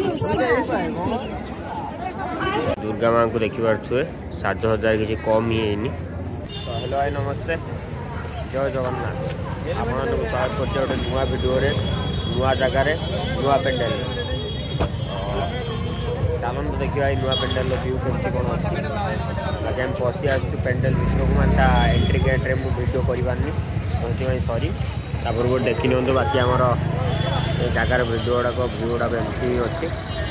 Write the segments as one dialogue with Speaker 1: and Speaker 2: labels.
Speaker 1: दुर्गा माँ को देखी पारे साज हजार किसी कम ही है। तो हेलो भाई नमस्ते, जय जगन्नाथ। आप स्वागत कर गोटे नुआ भिडियो नुआ जगार नुआ पेंडेल। चलते देखा नुआ पेंडेल व्यू कमी कौन अच्छी। बाकी आम पशि आसु पेंडेल भितर को मैं एंट्री गेट्रे मुझे भिडियो करनी सरी तापर वो देखी नि। बाकी आमर जगार भिडियो गुड़ाक व्यू गुड़ाक एमती अच्छी।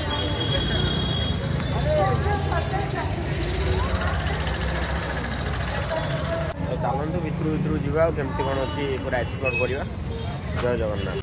Speaker 1: चलतु भितर भितर जावा केमती कौन अच्छी पूरा एक्सप्लोर करवा। जय जगन्नाथ।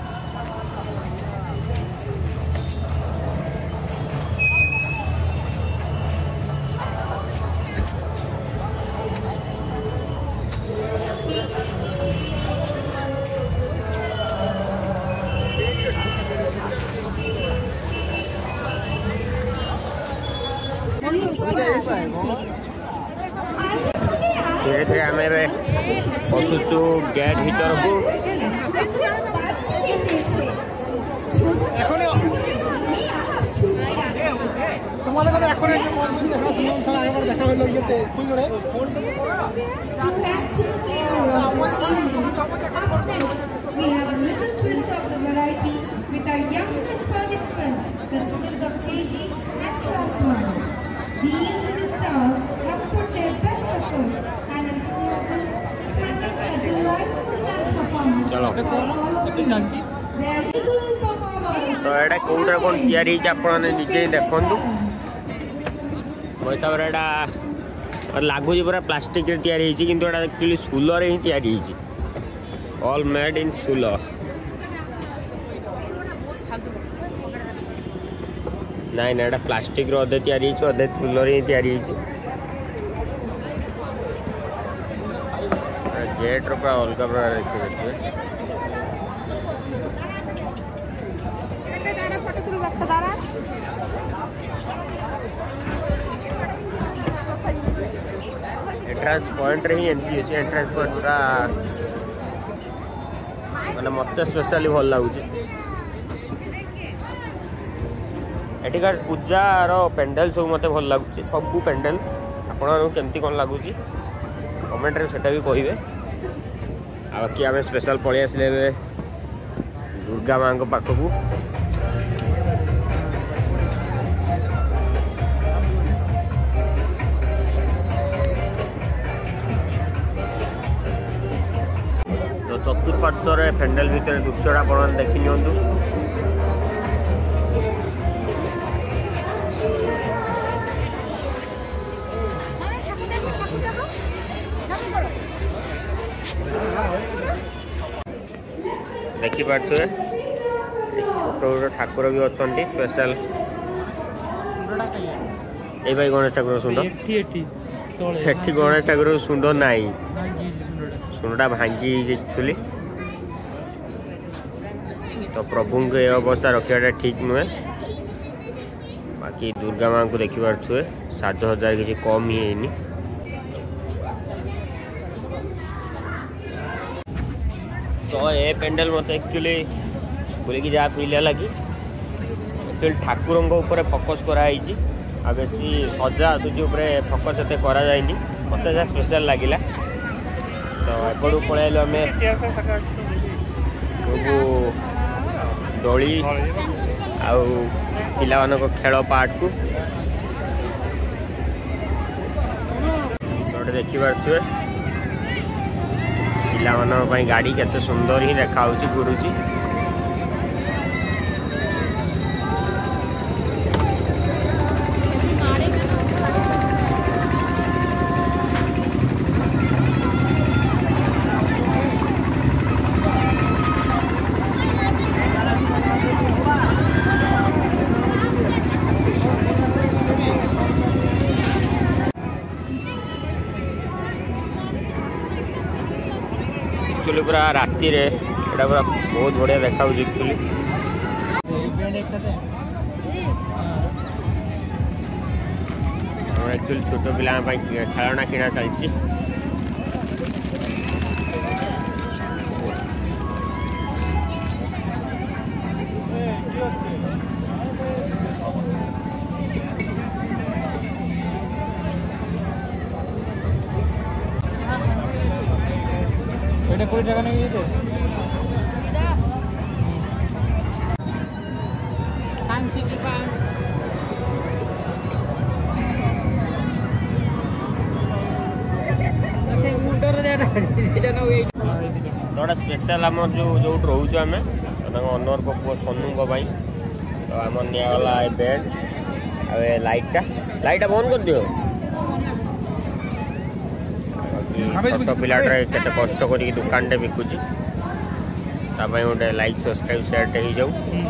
Speaker 1: धीरे धीरे आम पशुचु गेट भीतर को। We have a little twist of the variety with our youngest participants, the students of KG and Class 1. These little stars have put their best efforts and are able to present a delightful dance performance. Their little performers. तो एटा कोउडा कोन तयारी छ आपण ने निजे देखंतु। मोइता एटा लागु जे पूरा plastic रे तयारी हिची, किंतु एटा एक्चुअली सोलर रे ही तयारी हिची। All made in solar. नाइ ना एटा प्लास्टिक रो अधे तयारी हिची, अधे सोलर ही तयारी हिची। गेट रो पूरा अलगा प्रकार देखि देखिए। एंट्रेंस पॉइंट रे ही एंट्री अछि। एंट्रेंस पॉइंट पूरा माने मत स्पेशली भल लगुच। एटिकार पूजा रो पेंडल सब मते भल लगुच। सब पेंडल आपण केमती कोन लगुच कमेंट रे सेटा भी कहिबे। आ बाकी आमे स्पेशल पळे आसले दुर्गा मां को पाखकू। तो चतुर्पार्श्वर पेंडल भीतर दृश्य आप देखी नि। देखी पारे छोट छोट ठाकुर भी अच्छा स्पेशल। ये भाई गणेश ठाकुर सुंड एठी गणेश ठाकुर सुंड नाई सुंडा भांगी एक्चुअली। तो प्रभु को ये अवस्था रखा ठीक नुहे। बाकी दुर्गा माँ को देखी पारे साज हजार किसी कम ही है। तो ये पेंडल मत एक्चुअली बुलिकी जहाँ फील लगी एक्चुअली ठाकुर ऊपर फोकस कराई। आ बेसी सजा तुझी फोकस एत कराए मत जहाँ स्पेशल लगिला। तो एपटू पलैलु आम सब दोली आउ पिला खेल पार्ट को गोटे देखी पारे पिला गाड़ी केते सुंदर ही देखा घुरुची। एक्चुअली पूरा राति रे एटा पूरा बहुत बढ़िया देखा एक्चुअली। एक्चुअली छोट पिला खेलना किना चलती।
Speaker 2: 20 টাকা নিয়ে দিতে সায়েন্স সিটি পার্ক से मुंडर जेटा जेटा न वेट
Speaker 3: थोड़ा स्पेशल आम जो रोचु आम ओनर को पुओ सोनू को तो आम निगला बेड लाइटा बंद कर दियो छोट पिलाटे केते कष्ट करी दुकान टे बिकुची गोटे लाइक सब्सक्राइब शेयर टे जाऊ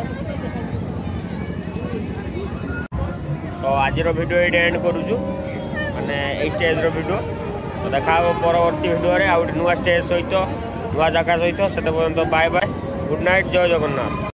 Speaker 3: तो आज वीडियो ये एंड करूँ माने स्टेज वीडियो तो देखा परवर्ती वीडियो रे आउ नुआ स्टेज सहित नुआ जगह सहित से बाय बाय गुड नाइट जय जगन्नाथ।